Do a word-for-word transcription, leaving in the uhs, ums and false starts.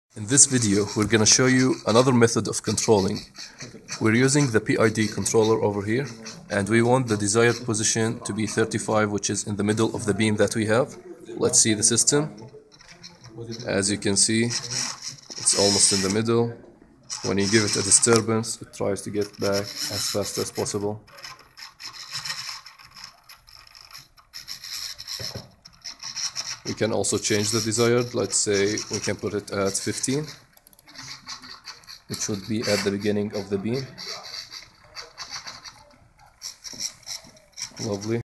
In this video, we're going to show you another method of controlling. We're using the P I D controller over here, and we want the desired position to be thirty-five, which is in the middle of the beam that we have. Let's see the system. As you can see, it's almost in the middle. When you give it a disturbance, it tries to get back as fast as possible. We can also change the desired. Let's say we can put it at fifteen, which would be at the beginning of the beam. Lovely.